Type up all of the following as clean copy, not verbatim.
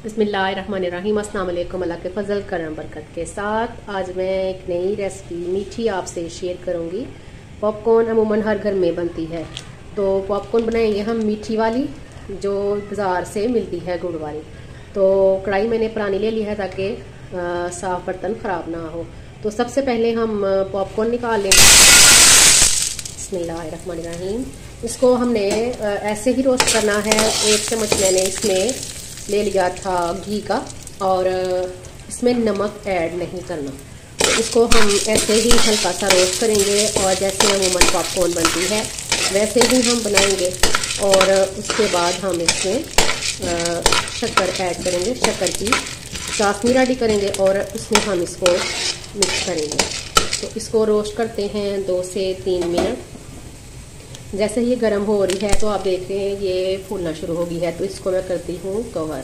बिस्मिल्लाहिर्रहमानिर्रहीम। अस्सलाम वालेकुम। अल्लाह के फजल करम बरकत के साथ आज मैं एक नई रेसिपी मीठी आपसे शेयर करूंगी। पॉपकॉर्न अमूमन हर घर में बनती है, तो पॉपकॉर्न बनाएंगे हम मीठी वाली जो बाज़ार से मिलती है गुड़ वाली। तो कढ़ाई मैंने पुरानी ले ली है ताकि साफ़ बर्तन ख़राब ना हो। तो सबसे पहले हम पॉपकॉर्न निकाल लेंगे। बिस्मिल्लाहिर्रहमानिर्रहीम। इसको हमने ऐसे ही रोस्ट करना है। 1 चम्मच मैंने इसमें ले लिया था घी का, और इसमें नमक ऐड नहीं करना। इसको हम ऐसे ही हल्का सा रोस्ट करेंगे, और जैसे अमूमन पॉपकॉर्न बनती है वैसे ही हम बनाएंगे। और उसके बाद हम इसमें शक्कर ऐड करेंगे, शक्कर की चाशनी रेडी करेंगे, और उसमें हम इसको मिक्स करेंगे। तो इसको रोस्ट करते हैं 2 से 3 मिनट। जैसे ये गर्म हो रही है तो आप देख रहे हैं ये फूलना शुरू हो गई है, तो इसको मैं करती हूँ कवर।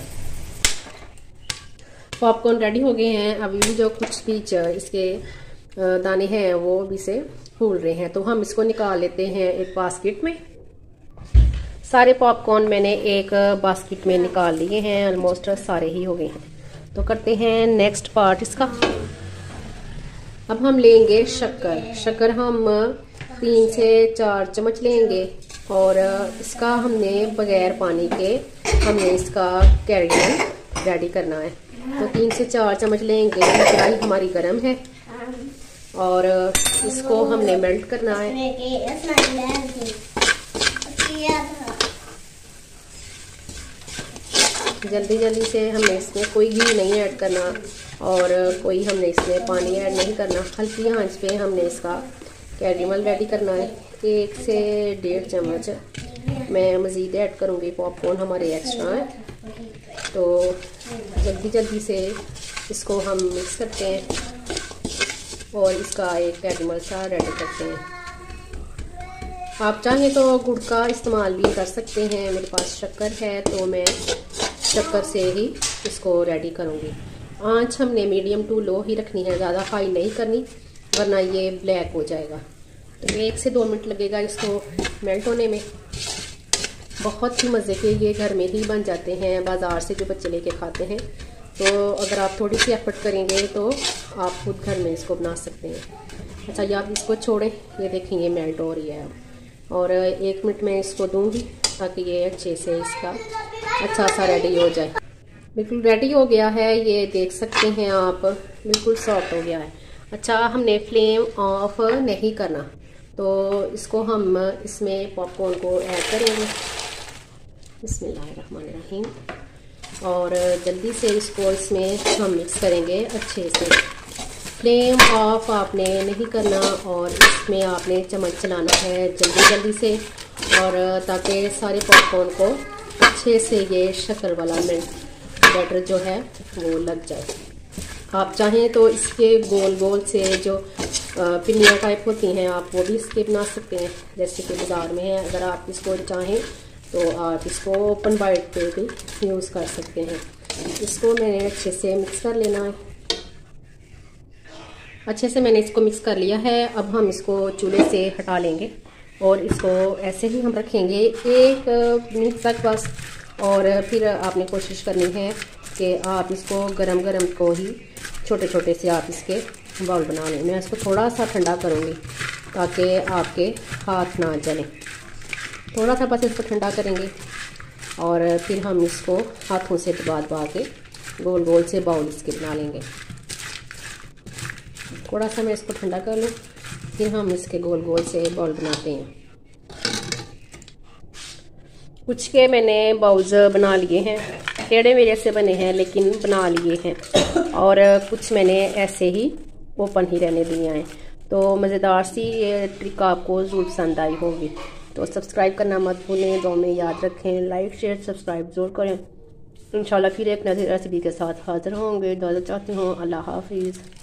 पॉपकॉर्न रेडी हो गए हैं। अभी जो कुछ बीच इसके दाने हैं वो भी से फूल रहे हैं, तो हम इसको निकाल लेते हैं एक बास्केट में। सारे पॉपकॉर्न मैंने एक बास्केट में निकाल लिए हैं, ऑलमोस्ट सारे ही हो गए हैं। तो करते हैं नेक्स्ट पार्ट इसका। अब हम लेंगे शक्कर। शक्कर हम 3 से 4 चम्मच लेंगे, और इसका हमने बगैर पानी के हमने इसका कैरेमल रेडी करना है। तो 3 से 4 चम्मच लेंगे। कढ़ाई हमारी गर्म है और इसको हमने मेल्ट करना है। जल्दी जल्दी से हमने इसमें कोई घी नहीं ऐड करना, और कोई हमने इसमें पानी ऐड नहीं करना। हल्की आंच पे हमने इसका कैरेमल रेडी करना है। 1 से 1.5 चम्मच मैं मज़ीद ऐड करूँगी, पॉपकॉर्न हमारे एक्स्ट्रा है। तो जल्दी जल्दी से इसको हम मिक्स करते हैं और इसका एक कैरेमल सा रेडी करते हैं। आप चाहें तो गुड़ का इस्तेमाल भी कर सकते हैं। मेरे पास शक्कर है तो मैं शक्कर से ही इसको रेडी करूँगी। आंच हमने मीडियम टू लो ही रखनी है, ज़्यादा हाई नहीं करनी वरना ये ब्लैक हो जाएगा। तो 1 से 2 मिनट लगेगा इसको मेल्ट होने में। बहुत ही मज़े के ये घर में ही बन जाते हैं, बाज़ार से जो बच्चे लेके खाते हैं। तो अगर आप थोड़ी सी एफर्ट करेंगे तो आप खुद घर में इसको बना सकते हैं। अच्छा, ये आप इसको छोड़ें, ये देखें ये मेल्ट हो रही है। और 1 मिनट में इसको दूँगी ताकि ये अच्छे से इसका अच्छा सा रेडी हो जाए। बिल्कुल रेडी हो गया है, ये देख सकते हैं आप, बिल्कुल सॉफ्ट हो गया है। अच्छा, हमने फ्लेम ऑफ नहीं करना, तो इसको हम इसमें पॉपकॉर्न को ऐड करेंगे। बिस्मिल्लाहिर्रहमानिर्रहीम। और जल्दी से इसको इसमें हम मिक्स करेंगे अच्छे से। फ्लेम ऑफ आपने नहीं करना, और इसमें आपने चम्मच चलाना है जल्दी जल्दी से, और ताकि सारे पॉपकॉर्न को अच्छे से ये शक्कर वाला बैटर जो है वो लग जाए। आप चाहें तो इसके गोल गोल से जो पिन्नियाँ टाइप होती हैं आप वो भी इसके बना सकते हैं, जैसे कि बाज़ार में है। अगर आप इसको चाहें तो आप इसको ओपन बाइट पे भी यूज़ कर सकते हैं। इसको मैंने अच्छे से मिक्स कर लेना है। अच्छे से मैंने इसको मिक्स कर लिया है। अब हम इसको चूल्हे से हटा लेंगे और इसको ऐसे ही हम रखेंगे 1 मिनट तक बस। और फिर आपने कोशिश करनी है कि आप इसको गरम गरम को ही छोटे छोटे से आप इसके बाउल बना लें। मैं इसको थोड़ा सा ठंडा करूँगी ताकि आपके हाथ ना जलें। थोड़ा सा बस इसको ठंडा करेंगे, और फिर हम इसको हाथों से दबा के गोल गोल से बाउल इसके बना लेंगे। थोड़ा सा मैं इसको ठंडा कर लूँ, फिर हम इसके गोल गोल से बाउल बनाते हैं। कुछ के मैंने बाउल्स बना लिए हैं, टेढ़े मेरे से बने हैं लेकिन बना लिए हैं, और कुछ मैंने ऐसे ही ओपन ही रहने दिए हैं। तो मज़ेदार सी ये ट्रिक आपको ज़रूर पसंद आई होगी। तो सब्सक्राइब करना मत भूलें, दुआ में याद रखें। लाइक शेयर सब्सक्राइब ज़रूर करें। इंशाल्लाह फिर एक नई रेसिपी के साथ हाज़िर होंगे। इजाज़त चाहती हूँ। अल्लाह हाफिज़।